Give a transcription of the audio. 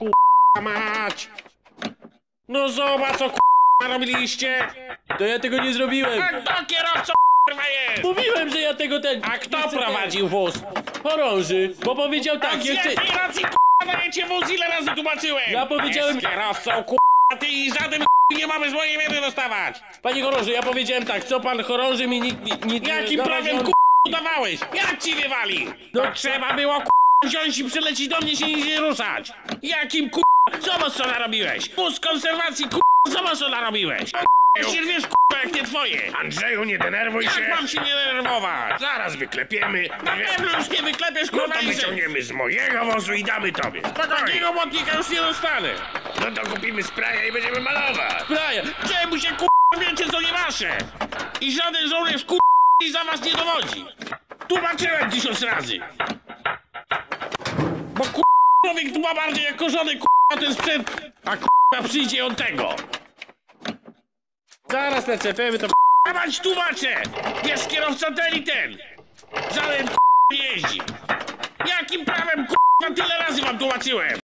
k***a mać! No zobacz, co k***a robiliście! To ja tego nie zrobiłem. A kto kierowcą k***a jest? Mówiłem, że ja tego A kto prowadził wóz? Chorąży, bo powiedział A tak, z jeszcze... jakiej racji k***a dajecie wóz? Ile razy tłumaczyłem? Ja powiedziałem- Jest kierowcą k***a, ty i żaden k***a nie mamy z mojej wiedy dostawać! Panie chorąży, ja powiedziałem tak, co pan chorąży mi nikt Jakim dawał, prawem on- k***a udawałeś? Jak ci wywali? No- No trzeba było k***a wziąć i przylecieć do mnie się nie ruszać! Jakim k***a? Zobacz co narobiłeś! Wóz konserwacji k***a, zobacz co narobiłeś! Ja się wiesz k***a jak nie twoje! Andrzeju, nie denerwuj się. Jak mam się nie denerwować? Zaraz wyklepiemy. Na pewno już nie wyklepiesz No k***a to i że... wyciągniemy z mojego wozu i damy tobie. Spokojnie. Takiego młotnika już nie dostanę! No to kupimy spraya i będziemy malować. Braja, Czemu się k***a wiecie co nie wasze? I żaden żołnierz k***a za was nie dowodzi! Tłumaczyłem 1000 razy! Bo k***a człowiek dba bardziej jako żony k***a ten sprzęt, a k***a przyjdzie on tego! zaraz naczepiemy to. A mać tłumaczę! Jest kierowca ten i ten! Żaden k***a nie jeździ! Jakim prawem k***a tyle razy wam tłumaczyłem?